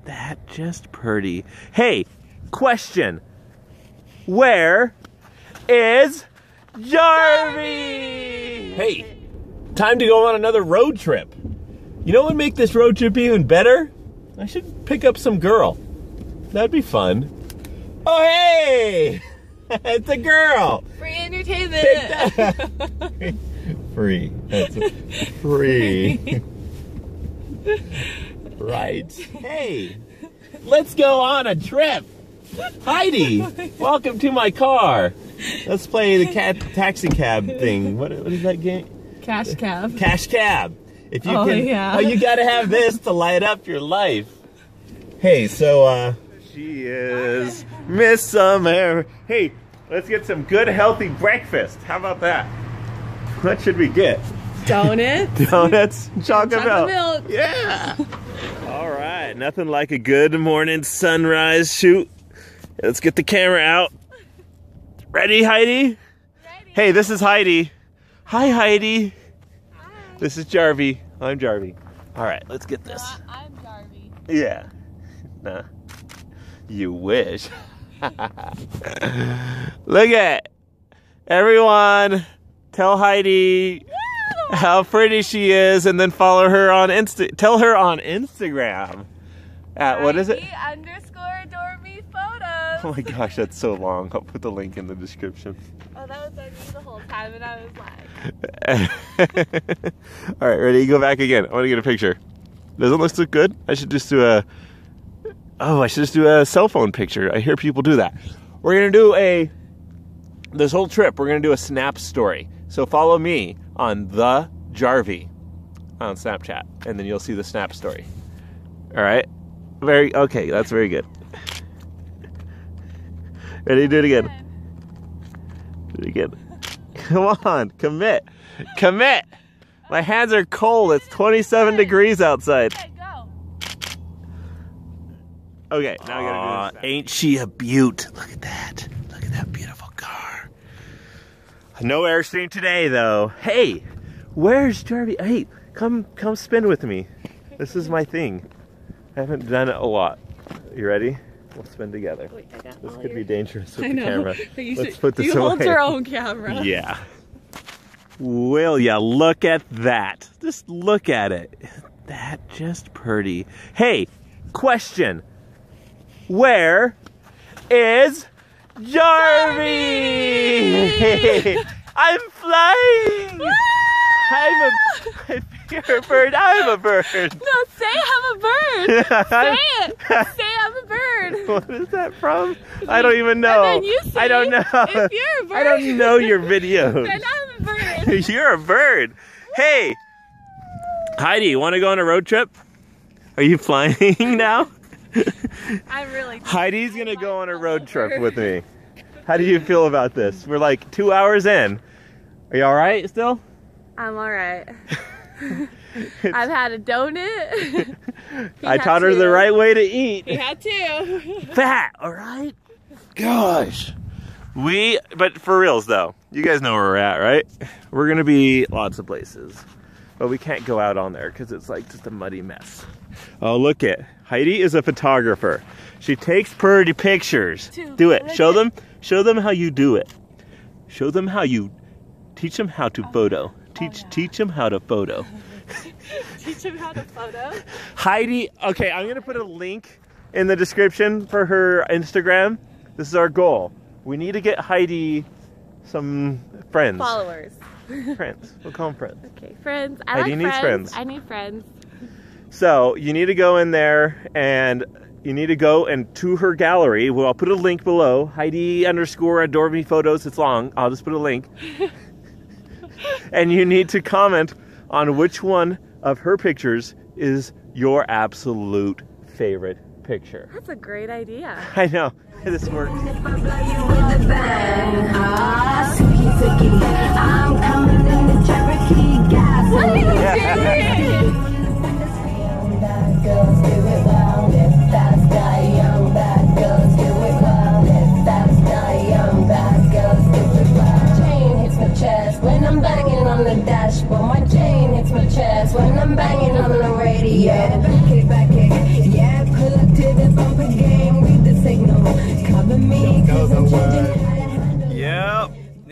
that just pretty? Hey, question. Where is Jarvie? Hey, time to go on another road trip. You know what would make this road trip even better? I should pick up some girl. That'd be fun. Oh, hey! It's a girl! Free entertainment! Free. That's free. Right. Hey, let's go on a trip. Heidi, welcome to my car. Let's play the taxi cab thing. What is that game? Cash cab. Cash cab. If you can, yeah. oh, you gotta have this to light up your life. Hey, so she is Miss Summer. Hey, let's get some good healthy breakfast. How about that? What should we get? Donuts. Donuts, chocolate milk. Yeah. All right, nothing like a good morning sunrise shoot. Let's get the camera out. Ready, Heidi? Ready. Hey, this is Heidi. Hi, Heidi. Hi. This is Jarvie. I'm Jarvie. All right, let's get this. I'm Jarvie. Yeah. Nah. You wish. Look at everyone. Tell Heidi how pretty she is, and then follow her on Tell her on Instagram at what is it? _adoreme photos. Oh my gosh, that's so long. I'll put the link in the description. Oh, that was on me the whole time, and I was like. All right, ready? Go back again. I want to get a picture. Doesn't this look good? I should just do a. Oh, I should just do a cell phone picture. I hear people do that. We're gonna do this whole trip. We're gonna do a Snap story. So follow me on the Jarvie on Snapchat, and then you'll see the Snap story. All right. Okay. That's very good. Ready? Do it again. Do it again. Come on, commit. Commit. My hands are cold. It's 27 degrees outside. Okay, go. Okay, now I gotta do this. Ain't she a beaut? Look at that. Look at that beautiful car. No Airstream today, though. Hey, where's Jarvie? Hey, come spin with me. This is my thing. I haven't done it a lot. You ready? We'll spin together. Wait, I got This all could your... be dangerous with I the know. camera. Let's put this you away. hold your own camera. Yeah. Will ya look at that? Just look at it. Isn't that just pretty? Hey, question. Where is Jarvie? I'm flying. You're a bird. I'm a bird. No, say I'm a bird. Say it. Say I'm a bird. What is that from? I don't even know. And then you say I don't know. If you're a bird. I don't know your videos. Then I'm a bird. You're a bird. Hey, Heidi, want to go on a road trip? Are you flying now? I'm really. Heidi's gonna go on a road trip with me. How do you feel about this? We're like 2 hours in. Are you all right still? I'm all right. I've had a donut. I taught her the right way to eat. He had two. Fat, all right? Gosh. But for reals though, you guys know where we're at, right? We're gonna be lots of places, but we can't go out on there because it's like just a muddy mess. Oh, look it. Heidi is a photographer. She takes pretty pictures. Do it. Show them how you do it. Show them how you teach them how to photo. Teach them how to photo. Teach them how to photo. Heidi, okay, I'm gonna put a link in the description for her Instagram. This is our goal. We need to get Heidi some friends. Followers. Friends. We'll call them friends. Okay, friends. Heidi needs friends. I need friends. So you need to go in there and you need to go and to her gallery. Well, I'll put a link below. Heidi _adoreme photos. It's long. I'll just put a link. And you need to comment on which one of her pictures is your absolute favorite picture. That's a great idea. I know. This works. What are you doing? When I'm banging on the dashboard, my chest when I'm banging on the radio. Back it, yeah, pull up to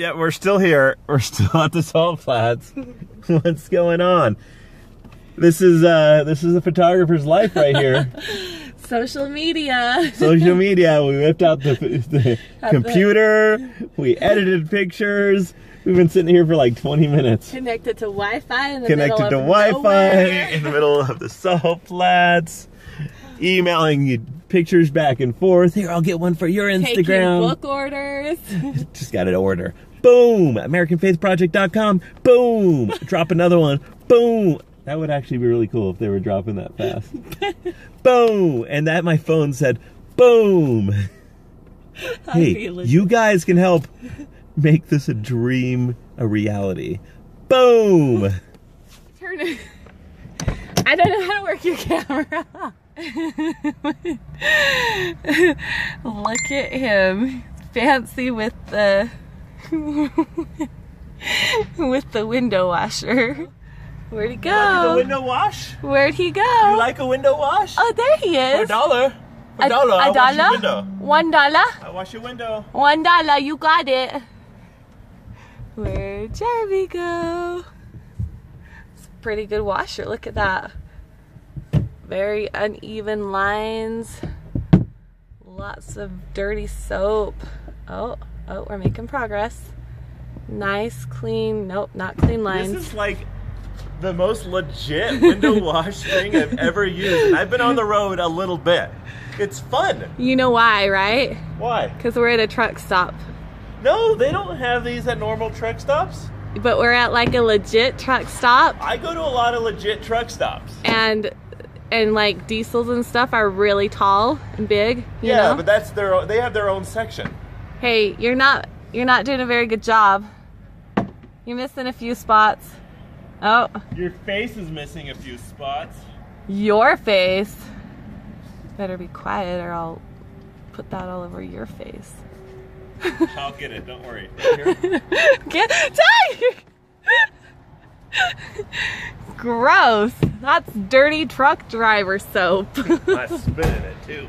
Yeah, we're still here. We're still at the salt flats. What's going on? This is a photographer's life right here. Social media. Social media. We whipped out the computer. We edited pictures. We've been sitting here for like 20 minutes. Connected to Wi-Fi in the Connected middle to of Wi-Fi nowhere. in the middle of the salt flats. Emailing you pictures back and forth. Here, I'll get one for your Instagram. Taking book orders. Just got an order. Boom! AmericanFaithProject.com. Boom! Drop another one. Boom! That would actually be really cool if they were dropping that fast. Boom! And that my phone said, boom! Hey, you guys can help make this a dream a reality. Boom! Turn it. I don't know how to work your camera. Look at him. Fancy with the with the window washer. Where'd he go? You like the window wash? Where'd he go? You like a window wash? Oh, there he For is. $1. For $1, I'll wash your window. $1? I'll wash your window. $1, you got it. Where'd Jarvie go? It's a pretty good washer, look at that. Very uneven lines. Lots of dirty soap. Oh, we're making progress. Nice, clean, nope, not clean lines. This is like the most legit window wash thing I've ever used. And I've been on the road a little bit. It's fun. You know why, right? Why? Because we're at a truck stop. No, they don't have these at normal truck stops. But we're at like a legit truck stop. I go to a lot of legit truck stops. And like diesels and stuff are really tall and big. You know? But that's they have their own section. Hey, you're not doing a very good job. You're missing a few spots. Oh. Your face is missing a few spots. Your face. Better be quiet or I'll put that all over your face. I'll get it, don't worry. Get tired! Gross. That's dirty truck driver soap. I spit in it too.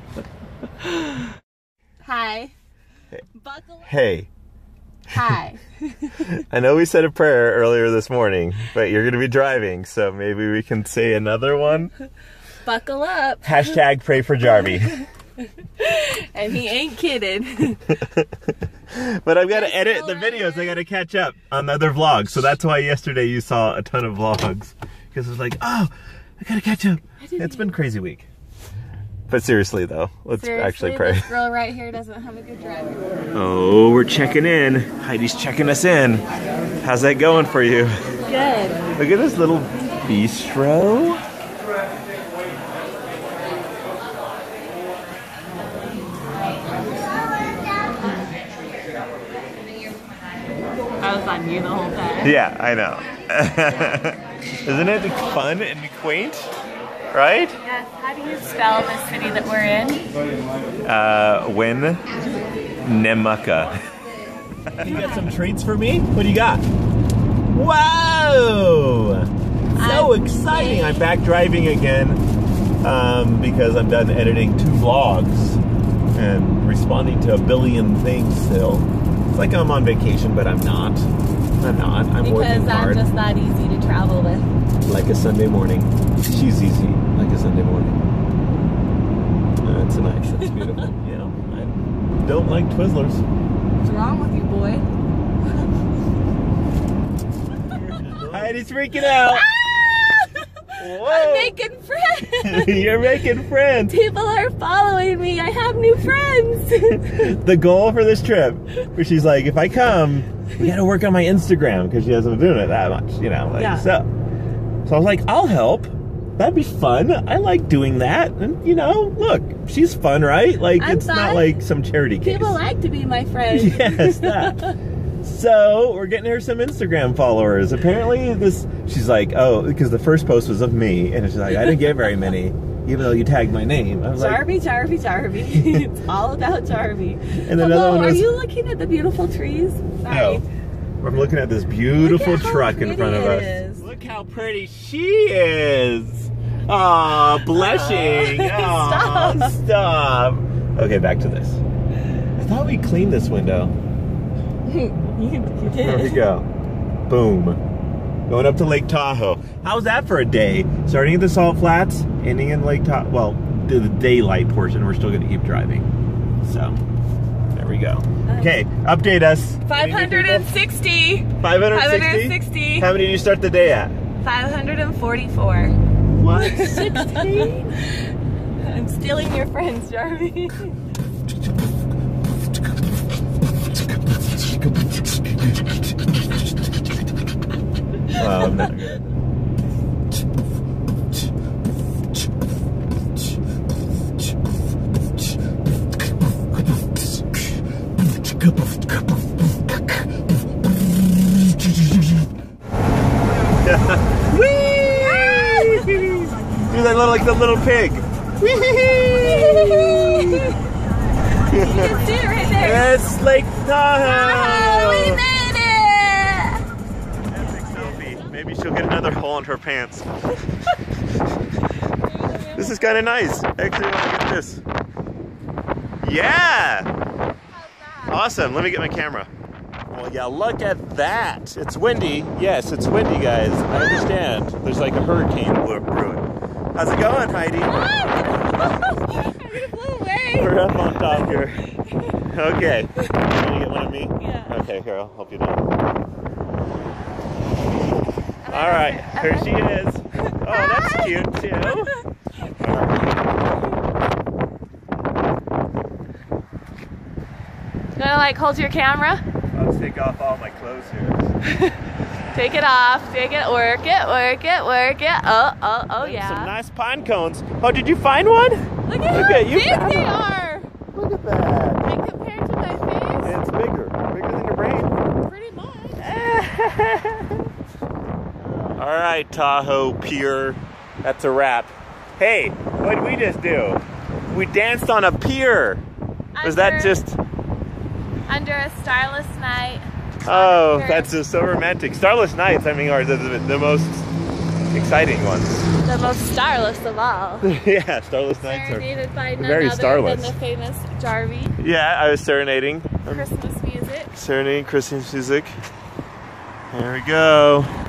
Hi. Hey. Buckle up. Hey. Hi. I know we said a prayer earlier this morning, but you're going to be driving, so maybe we can say another one. Buckle up. Hashtag pray for Jarvie. And he ain't kidding. But I've got to edit the videos. I got to catch up on the other vlogs. So that's why yesterday you saw a ton of vlogs. Because it was like, oh, I got to catch up. It's been a crazy week. But seriously though, let's actually pray. This girl right here doesn't have a good driver. Oh, we're checking in. Heidi's checking us in. How's that going for you? Good. Look at this little bistro. I was on you the whole time. Yeah, I know. Isn't it fun and quaint? Right? Yes. How do you spell the city that we're in? Winnemucca. You got some treats for me? What do you got? Whoa! So exciting! I'm back driving again because I'm done editing 2 vlogs and responding to a billion things still. It's like I'm on vacation, but I'm not. I'm working hard. Because I'm just not easy to travel with. Like a Sunday morning. She's easy, like a Sunday morning. It's nice, it's beautiful. You know, I don't like Twizzlers. What's wrong with you, boy? Heidi's freaking out. Whoa. I'm making friends. You're making friends. People are following me. I have new friends. The goal for this trip, where she's like, if I come, we gotta work on my Instagram, because she hasn't been doing it that much, you know, like, so I was like, I'll help. That'd be fun. I like doing that. And, you know, look, she's fun, right? Like, it's not like some charity case. People like to be my friends. Yes, that. So, we're getting her some Instagram followers. Apparently, she's like, oh, because the first post was of me, and she's like, I didn't get very many, even though you tagged my name. I was Jarvie. It's all about Jarvie. And then another one was, are you looking at the beautiful trees? Sorry. No. I'm looking at this beautiful truck in front of us. Look how pretty she is. Aw, blushing. Aw, stop. Okay, back to this. I thought we cleaned this window. You There we did. go. Boom. Going up to Lake Tahoe. How's that for a day? Starting at the Salt Flats, ending in Lake Tahoe. Well, the daylight portion, we're still going to keep driving. So, there we go. Okay, update us. 560. 560? 560. How many did you start the day at? 544. What? 16? I'm stealing your friends, Jarvie. Oh, I'm not good. Whee! Do that little, like the little pig. You can see it right there. It's Lake Tahoe. Oh, we made it! Epic selfie. Maybe she'll get another hole in her pants. This is kind of nice. I actually want to get this. Yeah! Awesome. Let me get my camera. Well, yeah, look at that. It's windy. Yes, it's windy, guys. I understand. There's like a hurricane brewing. How's it going, Heidi? I'm gonna blow away. We're up on top here. Okay. You gonna get one of me? Yeah. Okay, here, I'll help you down. All right, here she is. Oh, that's cute too. You wanna like hold your camera? I'll take off all my clothes here. Take it off, take it, work it, work it, work it. Oh, Some yeah. nice pine cones. Oh, did you find one? Look at Look how at you. big they are. Look at that. Like compared to my face, It's bigger than your brain. pretty much. All right, Tahoe Pier. That's a wrap. Hey, what did we just do? We danced on a pier. Was that just... Under a starless night. Oh, that's just so romantic. Starless nights, I mean, are the most exciting ones. The most starless of all. Yeah, starless nights are Serenaded by none very other starless. than the famous Jarvie. Yeah, I was serenading. Christmas music. Serenading Christmas music. There we go.